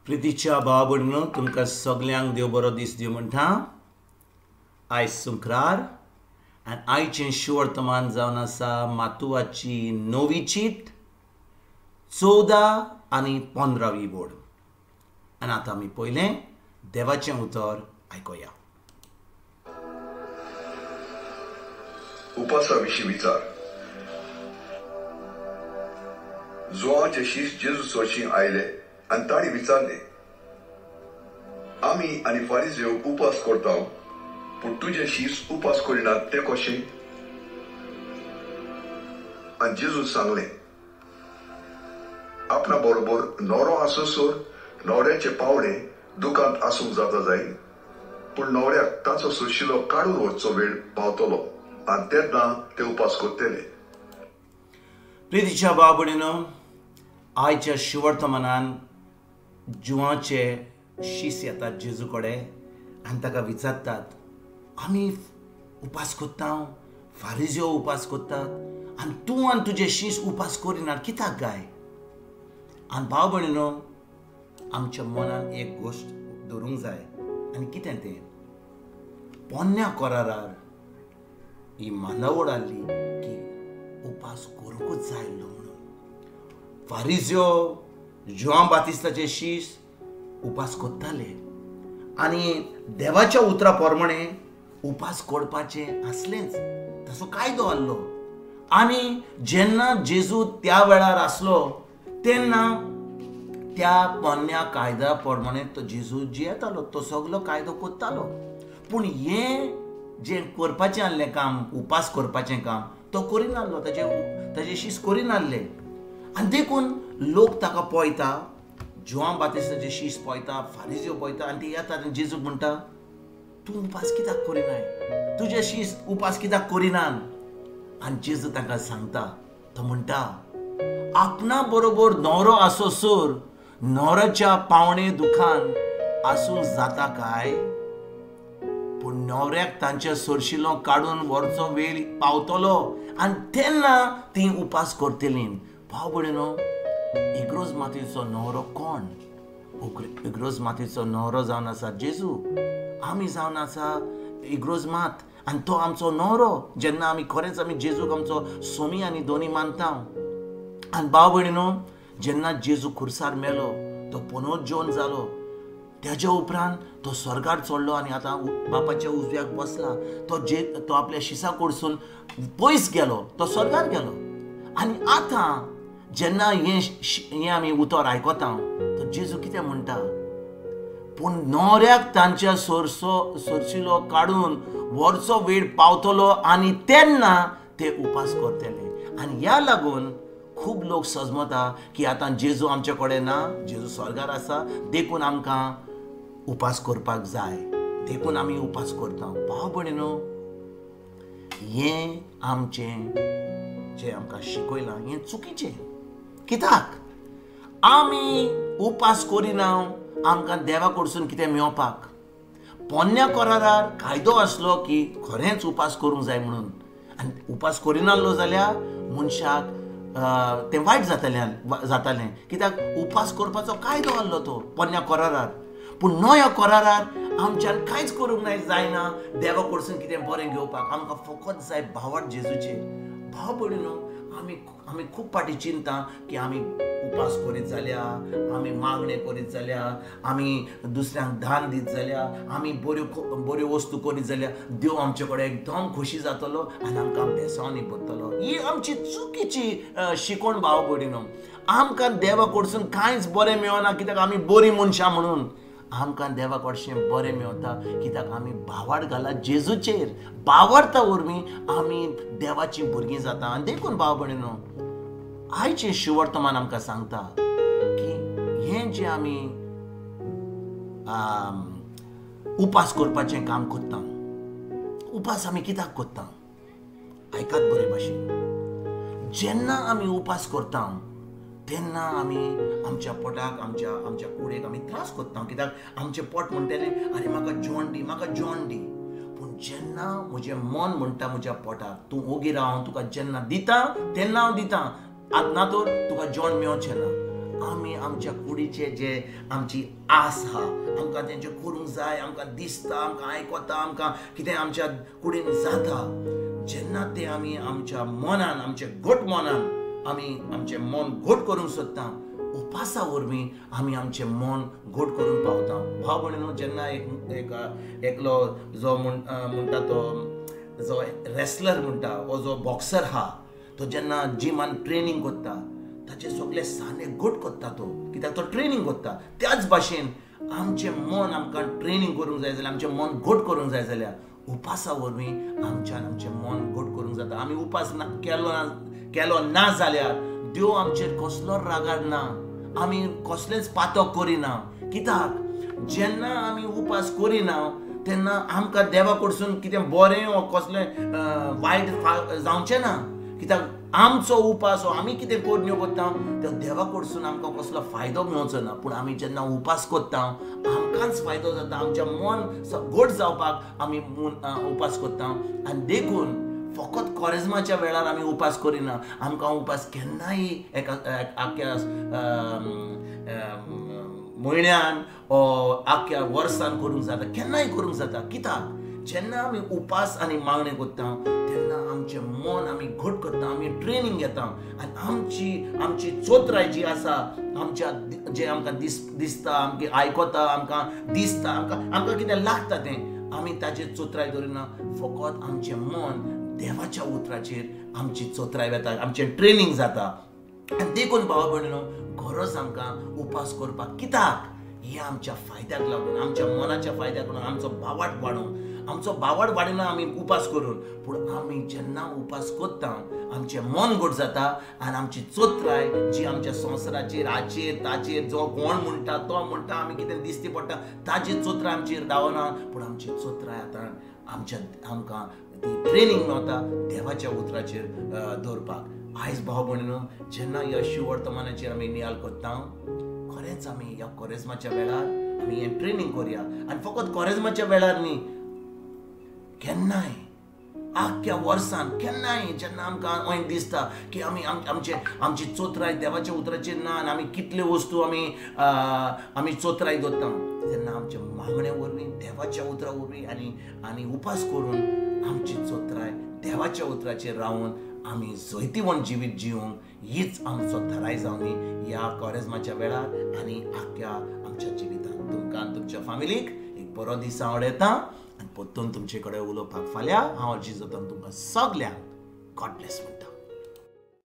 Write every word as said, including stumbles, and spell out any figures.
प्रितीच्या भाव भयणीनो, तुमकां सगल्यांक देव बरो दीस दिवं म्हणटा. आयज शुक्रार आनी आयचें शिवर्तमान जावन आसा मातुवाची नवी चीट चौदा आनी पंदरावी बोड. आनी आतां आमी पयलें देवाचें उतर आयकोया. उपासा विशीं विचार. जुवांचे शीश जेजू सोडशीं आयले आनी ताणी विचारले, आमी आनी फारिझेव उपास करता, पूण तुजे शीस उपास करिनात ते कशें? आनी जेजू सांगलें, आपणा बरोबर न्हवरो आसोसोर न्हवऱ्याचे पावणे दुकांत आसूंक जाता जाय, पूण न्हवऱ्याक ताचो सोशिलो काडून वचचो वेळ पावतलो आनी तेन्ना ते उपास करतले. प्रितीच्या भाव भयणीनो, आयच्या शिवर्तमानान जुवांचे शीस येतात जेजू कडेन आनी ताका विचारतात, आमी उपास करता, फारिझेव उपास करतात आनी तूं आनी तुजे शीस उपास करिनात, कित्याक काय? आनी भाव भयणीनो, आमच्या मनान एक गोश्ट दवरूंक जाय, आनी कितें तें? पोन्न्या कोरारार ही मानवड आसली की उपास करूंकूच जाय म्हणून. फारिझेव जुआं बातिस्ताचे शीस उपास करताले आनी देवाच्या उतरा प्रमाणे उपास करपाचें आसलेंच, ताचो कायदो आसलो. आनी जेन्ना जेजू त्या वेळार आसलो तेन्ना त्या पोन्न्या कायद्या प्रमाणे तो जेजू जियेतालो, तो सगलो कायदो करतालो. पूण हें जें करपाचें आसलें काम, उपास करपाचें काम, तो करिनासलो, ताचे ताचे शीस करिनासले. आनी देखून लोक ताका पळयता, जुआं बातिस्ताचे शीस पळयता, फारिझेव पळयता आनी ते येतात आनी जेजूक म्हणटा, तूं उपास कित्याक करिनाय? तुजे शीस उपास कित्याक करिनान? आनी जेजू तांकां सांगता, तो म्हणटा, आपणा बरोबर न्हवरो आसोसोर न्हवऱ्याच्या पावणे दुखान आसूंक जाता काय? पूण न्हवऱ्याक तांचे सोरशिलो काडून व्हरचो वेळ पावतलो आनी तेन्ना ती उपास करतलीं. भाव भयणीनो, इग्रोज मातयेचो न्हवरो कोण? इग्रोज मातयेचो न्हवरो जावन आसा जेजू. आमी जावन आसा इग्रोज मात आनी तो आमचो न्हवरो. जेन्ना आमी खरेंच आमी जेजूक आमचो सोमी आनी दोनी मानता. आनी भाव भयणीनो, जेन्ना जेजू खुर्सार मेलो, तो पुनरुज्जीवन जालो, तेज्या उपरांत तो स्वर्गार चडलो आनी आतां बापाच्या उजव्याक बसला. तो जे तो आपल्या शिसा कडसून पयस गेलो, तो स्वर्गार गेलो. आनी आतां जेन्ना हें हें आमी उतर आयकता, तो जेजू कितें म्हणटा? पूण न्हवऱ्याक तांच्या सोरसो सोरशिलो काडून व्हरचो वेळ पावतलो आनी तेन्ना ते उपास करतले. आनी ह्या लागून खूब लोक सजमता की आतां जेजू आमचे कडेन ना, जेजू स्वर्गार आसा, देखून आमकां उपास करपाक जाय, देखून आमी उपास करता. भाव भयणीनो, हें आमचें जें आमकां शिकयलां हें चुकीचें. कित्याक? आमी उपास करिना आमकां देवा कडसून कितें मेळपाक. पोन्न्या कोरारार कायदो आसलो की खरेंच उपास करूंक जाय म्हणून. आनी उपास करिनासलो जाल्यार मनशाक तें वायट जातालें जातालें कित्याक उपास करपाचो कायदो आसलो तो पोन्न्या कोरारार. पूण नव्या कोरारार आमच्यान कांयच करूंक जायना देवा कडसून कितें बरें घेवपाक. आमकां फकत जाय भावार्थ जेजूचे. भाव भयणीनो, आमी आमी खूब फाटी चिंता की आमी उपास करीत जाल्यार, आमी मागणे करीत जाल्यार, आमी दुसऱ्यांक दान दीत जाल्यार, आमी बऱ्यो बऱ्यो वस्तू करीत जाल्यार देव आमचे कडेन एकदम खुशी जातलो आनी आमकां बेसावनी पडटलो. ही आमची चुकीची शिकवण भाव भयणीनो. आमकां देवा कडसून कांयच बरें मेळना कित्याक आमी बरीं मनशां म्हणून. आमकां देवा कडचें बरें मेळटा कित्याक आमी भावार्थ घाला जेजूचेर. भावार्था वरवीं आमी देवाची भुरगीं जाता. आनी देखून भाव भयणीनो, आयचें शिवर्तमान आमकां सांगता की हें जें आमी उपास करपाचें काम करता, उपास आमी कित्याक करता? आयकात बरे भाशेन. जेन्ना आमी उपास करता तेन्ना आमी आमच्या पोटाक, आमच्या आमच्या कुडेक आमी त्रास करता कित्याक आमचें पोट म्हणटलें, अरे म्हाका जेवण दी, म्हाका जेवण दी. पूण जेन्ना म्हजें मन म्हणटा म्हज्या पोटाक, तूं ओगी राव, हांव तुका जेन्ना दिता तेन्ना हांव दिता, आतां ना तर तुका जेवण मेळचें ना. आमी आमच्या कुडीचे जे आमची आस आहा आमकां तेंचे करूंक जाय, आमकां दिसता, आमकां आयकोता, आमकां कितें आमच्या कुडीन जाता, जेन्ना ते आमी आमच्या मनान, आमचे घोट मनान आमी आमचें मन घोट करूंक सोदता, उपासा वरवीं आमी आमचें मन घोट करून पावता. भाव भयणीनो, जेन्ना एक एक एकलो जो म्हण म्हणटा तो जो रेसलर म्हणटा वो जो बॉक्सर आहा तो जेन्ना जिमान ट्रेनिंग करता ताचे सगळे साने घोट करता तो, कित्याक तो ट्रेनिंग करता. त्याच भाशेन आमचें मन आमकां ट्रेनिंग करूंक जाय जाल्यार, आमचें मन घोट करूंक जाय जाल्यार उपासा वरवीं आमच्यान आमचें मन घोट करूंक जाता. आमी उपास केलो ना केलो ना जाल्यार देव आमचेर कसलो रागारना, आमी कसलेंच पातक करिना. कित्याक जेन्ना आमी उपास करिना तेन्ना आमकां देवा कडसून कितें बरें वा कसलें वायट जावचें ना. कित्याक आमचो उपास हो आमी कितें करण्यो करता तो देवा कडसून आमकां कसलो फायदो मेळचो ना. पूण आमी जेन्ना उपास करता आमकांच फायदो जाता, आमचें मन घोट जावपाक आमी उपास करता. आनी देखून फकत कोरेजमाच्या वेळार आमी उपास करिना, आमकां उपास केन्नाय एका आख्या म्हयन्यान ओ आख्या वर्सान करूंक जाता, केन्नाय करूंक जाता. कित्याक जेन्ना आमी उपास आनी मागणी करता तेन्ना आमचें मन आमी घोट करता, आमी ट्रेनिंग घेता आनी आमची आमची चोत्राय जी आसा, आमच्या जें आमकां दिस दिसता आमकां आयकोता, आमकां दिसता, आमकां आमकां कितें लागता तें आमी ताचेर चोत्राय दवरिना. फकत आमचें मन देवाच्या उतराचेर आमची चोत्राय वेता, आमचें ट्रेनिंग जाता. आनी देखून भाव भयणीनो, गरज आमकां उपास करपाक. कित्याक हे आमच्या फायद्याक लागून, आमच्या मनाच्या फायद्याक लागून, आमचो बावाट वाडूंक. आमचो बावाट वाडिना आमी उपास करून, पूण आमी जेन्ना उपास करता आमचें मन घोट जाता आनी आमची चोत्राय जी आमच्या संवसाराचेर हाचेर ताचेर जो कोण म्हणटा तो म्हणटा आमी कितें दिश्टी पडटा ताची चोत्राय आमचेर दावना. पूण आमची चोत्राय आतां आमच्या आमकां ती ट्रेनिंग मेळटा देवाच्या उतराचेर दवरपाक. आयज भाव भयणीनो, जेन्ना यशू वर्तमानाचेर आमी नियाळ करता, खरेंच आमी ह्या कोरेजमाच्या वेळार आमी हें ट्रेनिंग करुया. आनी फकत कोरेजमाच्या वेळार न्ही, केन्नाय आख्या वर्सान केन्नाय जेन्ना आमकां अशें दिसता की आमी आमचे आमची चोत्राय देवाच्या उतराचेर ना आनी आमी कितले वस्तू आमी आमी चोत्राय दवरता, तेन्ना आमच्या मागण्या वरवीं देवाच्या उतरा वरवीं आनी आनी उपास करून आमची चोत्राय देवाच्या उतराचेर रावून आमी जैतिवंत जिवीत जिवंक हीच आमचो थराय जावनी ह्या कोरेजमाच्या वेळार आनी आख्या आमच्या जिवितांत. तुमकां आनी तुमच्या फॅमिलीक एक बरो दीस हांव येता आनी परतून तुमचे कडेन उलोवपाक फाल्यां हांव जिजोतान तुमकां सगल्यांक गॉड ब्लेस म्हणटा.